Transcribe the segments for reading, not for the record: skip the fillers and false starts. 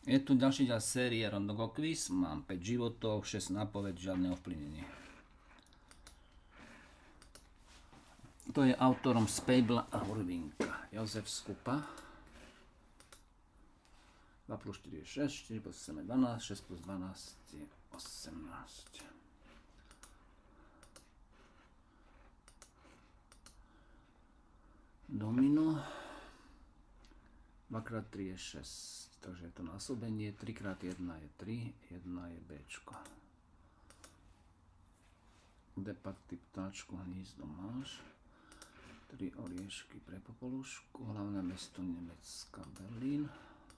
Je tu ďalší diel série Rondogo Quiz, mám 5 životov, 6 nápoved, žiadne ovplyvnenie. To je autorom Spabla a Urvinka. Jozef Skupa. 2 plus 4 je 6, 4 plus 8 je 12, 6 plus 12 je 18. Domino. 2x3 je 6, takže je to násobenie. 3x1 je 3, 1 je B. Depak ty ptáčku, hnízdo máš. 3 oriešky pre popolušku. Hlavné mesto Nemecka Berlín.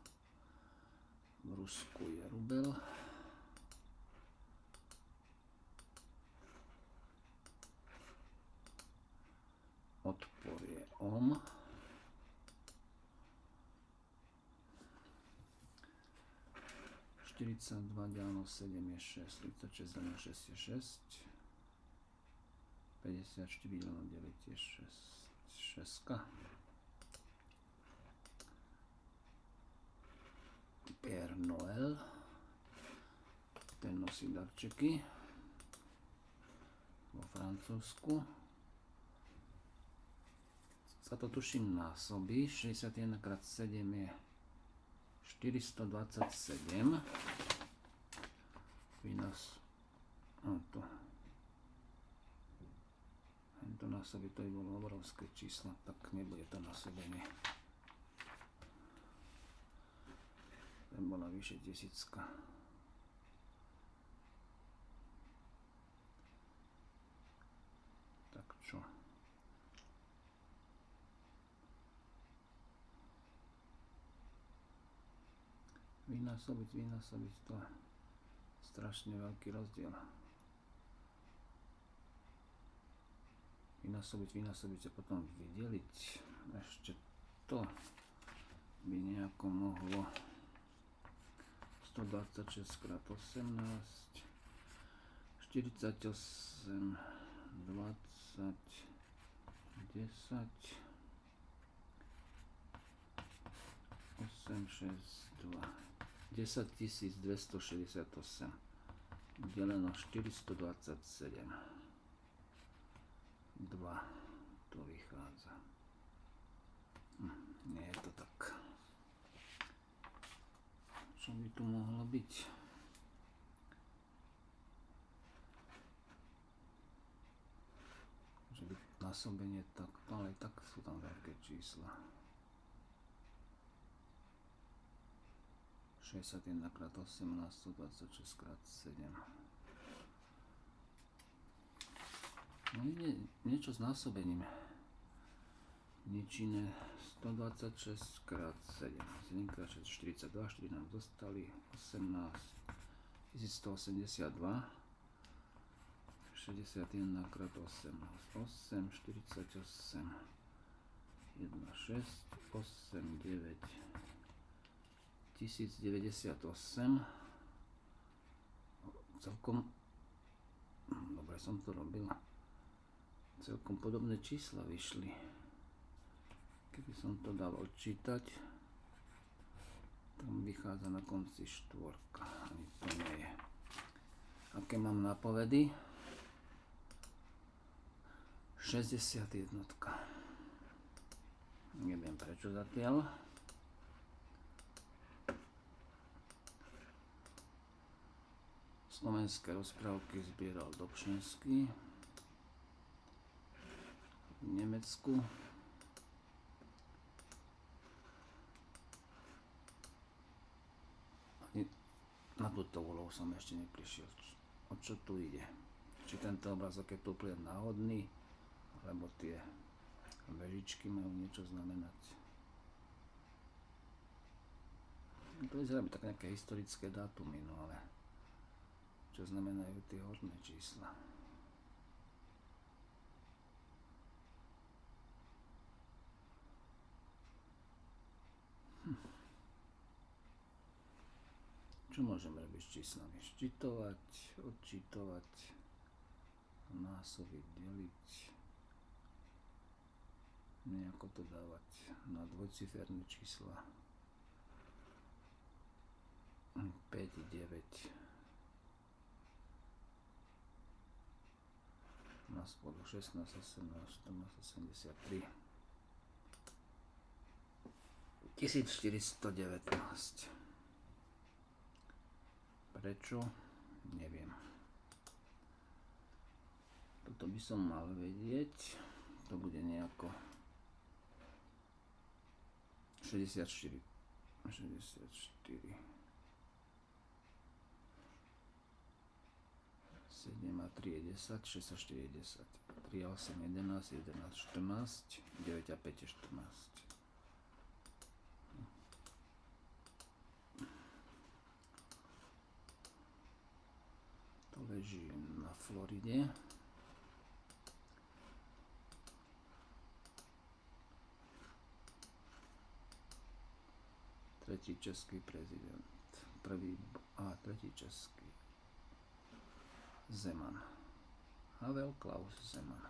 V Rusku je rubel. Odpor je ohm. Štyridsaťdva ďaleno 7 je 6, 36 ďaleno 6 je 6, 54 ďaleno 9 je 6, 6. Père Noël, ten nosí darčeky vo Francúzsku. Sa to tuším násobí, 61x7 je 427. Výnos, to násobí, to by bolo obrovské číslo, tak nebude to násobenie. Ten bola vyššie 1000. Tak čo? Vynásobiť to je strašne veľký rozdiel. Vynásobiť a potom vydeliť. Ešte to by nejako mohlo 126 x 18, 48, 20, 10, 8, 6, 2, 10 268 deleno 427, 2, to vychádza. Nie je to tak. Čo by tu mohlo byť? Že by násobenie takto, ale tak sú tam veľké čísla. 61 x 18, 126 x 7. No ide niečo s násobením. Nič iné. 126 x 7. 7 x 6, 42, 4 nám zostali. 18, 1182. 61 x 18, 8, 48, 1, 6, 8, 9, 1098. Celkom, dobre som to robil, celkom podobné čísla vyšli. Keby som to dal odčítať, tam vychádza na konci štvorka, ani to nie je. Aké mám nápovedy? 61. Neviem prečo zatiaľ. Slovenské rozprávky zbieral Dobšinský v Nemecku. Na túto úlohu som ešte neprišiel. O čo tu ide? Či tento obrazok je tu úplne náhodný, alebo tie vežičky majú niečo znamenať. To vyzerá byť tak nejaké historické dátumy, no ale čo znamenajú tie horné čísla? Čo môžeme robiť s číslami? Ščitovať, odčítovať, násobiť, deliť, nejako to dávať na dvojciferné čísla. 5, 9. Na spodu 16, 18, 14, 73. 1419. Prečo? Neviem. Toto by som mal vedieť. To bude nejako 64. 7 a 3 je 10, 6 a 4 je 10. 3 a 8 je 11, 11, 14, 9 a 5 je 14. To leží na Floride. Tretí český prezident. Tretí český. Zeman. Havel Klaus Zeman.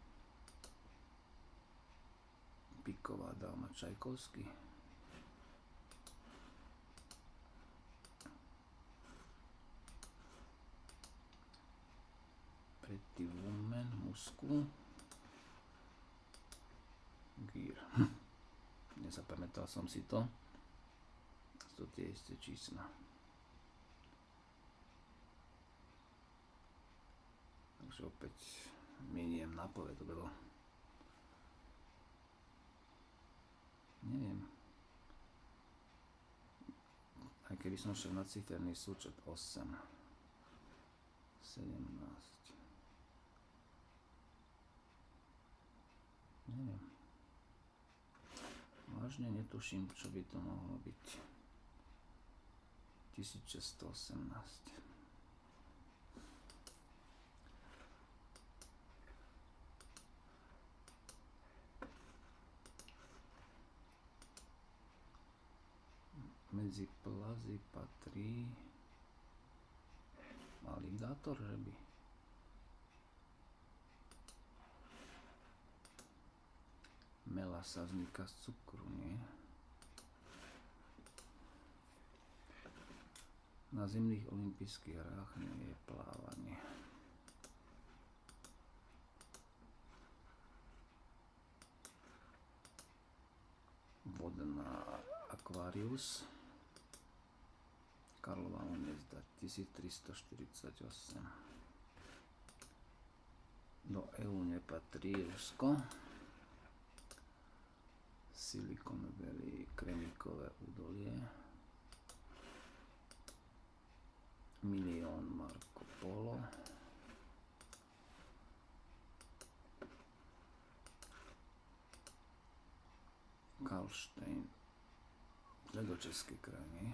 Piková dáma Čajkovský. Pretty Woman, Musku. Gír. Nezapamätal som si to. To tie isté čísla. Takže opäť miniem nápovedu, lebo neviem. Aj keby som šiel na ciferný súčet 8, 17. Neviem. Vážne netuším, čo by to mohlo byť. 1618. Medzi plazy patrí aligátor, že by. Melasa vzniká z cukru, nie? Na zimných olympijských hrách nie je plávanie. Vodná Aquarius. Karlova Uniezda 1348. Do EU nepatrí Rusko. Silicon Valley, Kremíkové údolie. Milión Marco Polo. Karlštejn. Středočeské krajiny.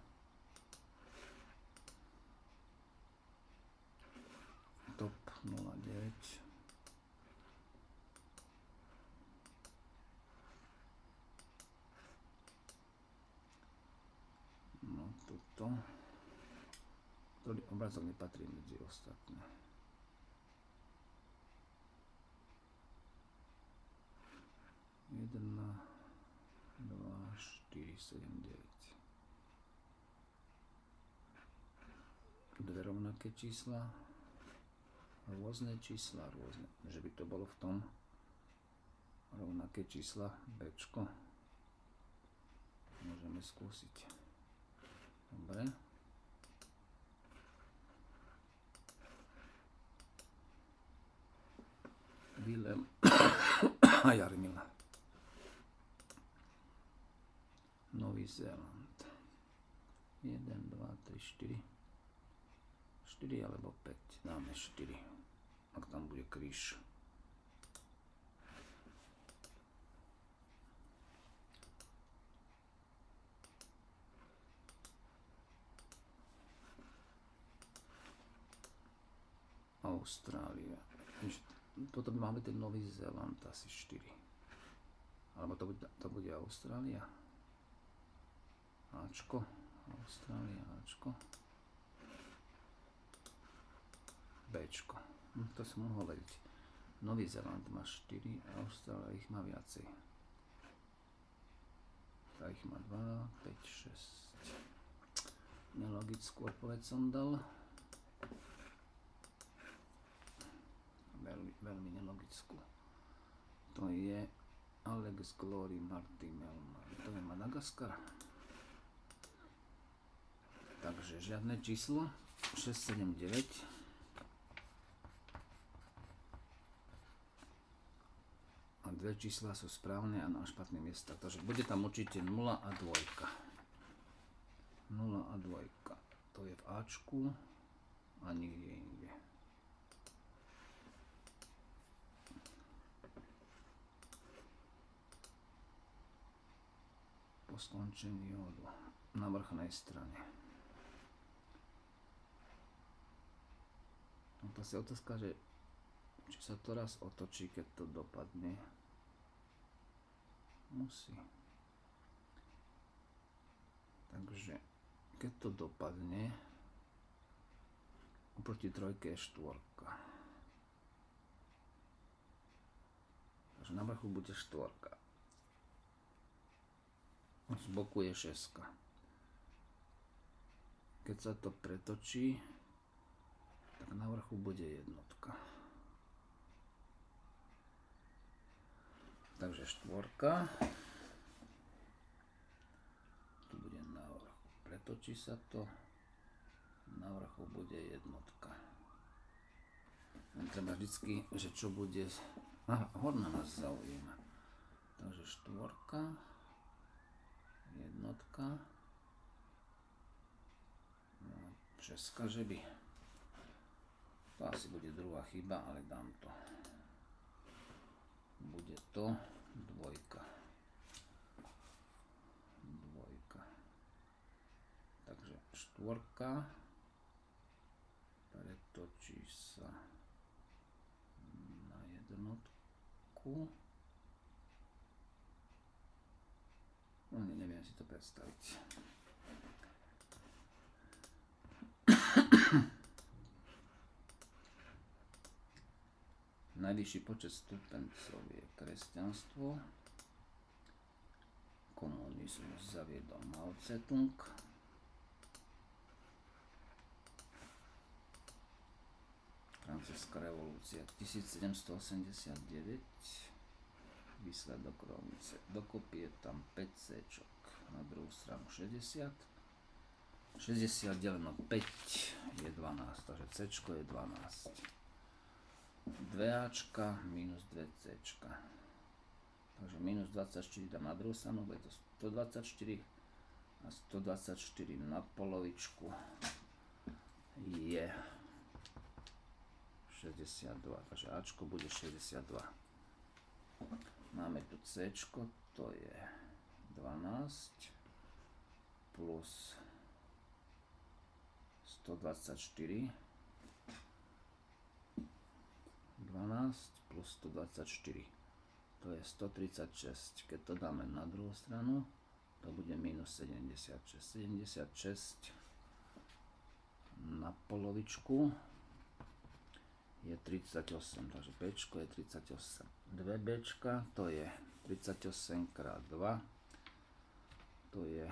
Top 09. No toto. Obrazok nepatrí medzi ostatné. Jedna, 2, 4, 7, 9. Dve rovnaké čísla. Rôzne čísla, rôzne. Že by to bolo v tom rovnaké čísla Bčko. Môžeme skúsiť. Dobre. Vilém a Jarmila. Nový Zéland. 1, 2, 3, 4. 4 alebo 5. Dáme 4. Ak tam bude kríž. Austrália. Toto by mal byť ten Nový Zéland, asi 4. Alebo to bude Austrália. Ačko. Austrália, Ačko. Bčko. To som mohol vedieť. Nový Zéland má 4, Austrália ich má viacej. Tá ich má 2, 5, 6. Nelogickú odpoveď som dal. Veľmi nelogickú. To je Alex Glory Marty Melman. To je Madagaskar. Takže žiadne číslo. 6, 7, 9. A dve čísla sú správne a na špatné miesta. Takže bude tam určite 0 a 2. 0 a 2. To je v Ačku a nikde inde. Po skončení hodu na vrchnej strane. No to si otázka, že či sa to raz otočí, keď to dopadne. Musí. Takže keď to dopadne, oproti trojke je štvorka. Takže na vrchu bude štvorka. Z boku je šeska. Keď sa to pretočí, tak na vrchu bude jednotka. Takže štvorka. Tu bude na vrchu. Pretočí sa to. Na vrchu bude jednotka. Treba vždycky, že čo bude... Aha, horná nás zaujíma. Takže štvorka. Jednotka. No, šeska, že by. To asi bude druhá chyba, ale dám to. Bude to dvojka. Dvojka. Takže štvorka. Pretočí sa na jednotku. No, neviem si to predstaviť. Najvyšší počet stupencov je kresťanstvo. Komunizmus zaviedol Mao Tse-tung. Francúzska revolúcia 1789. Výsledok rovnice. Dokopy je tam 5 C-čok. Na druhú stranu 60. 60 deleno 5 je 12. Takže C-čko je 12. 2Ačka minus 2Cčka. Takže minus 24 dám na druhú stranu, bude to 124 a 124 na polovičku je 62. Takže Ačko bude 62. Máme tu Cčko, to je 12 plus 124. 12 plus 124, to je 136. Keď to dáme na druhú stranu, to bude minus 76. 76 na polovičku je 38, takže Bčko je 38. 2Bčka, to je 38 krát 2, to je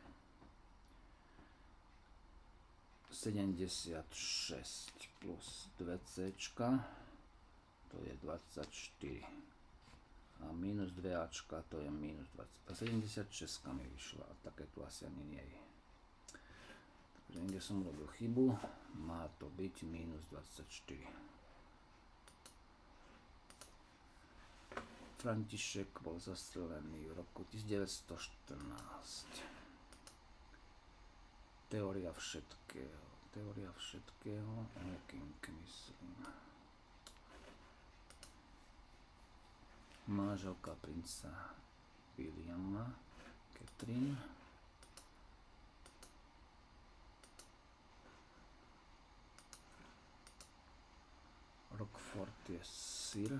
76 plus 2Cčka, to je 24 a minus 2Ačka to je minus 20. A 76 mi vyšla a také tu asi ani nie je. Takže niekde som urobil chybu, má to byť minus 24. František bol zastrelený v roku 1914. Teória všetkého. Teória všetkého, Hawking myslím. Manželka princa Williama, Catherine. Roquefort je syr.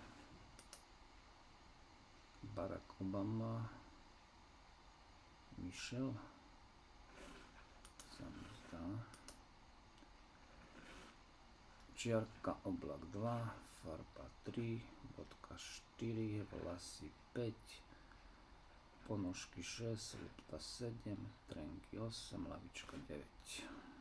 Barack Obama. Michel. Sa mi zdá. Čiarka oblak 2, farba 3, bodka 4, vlasy 5, ponožky 6, ľupka 7, trenky 8, lavička 9.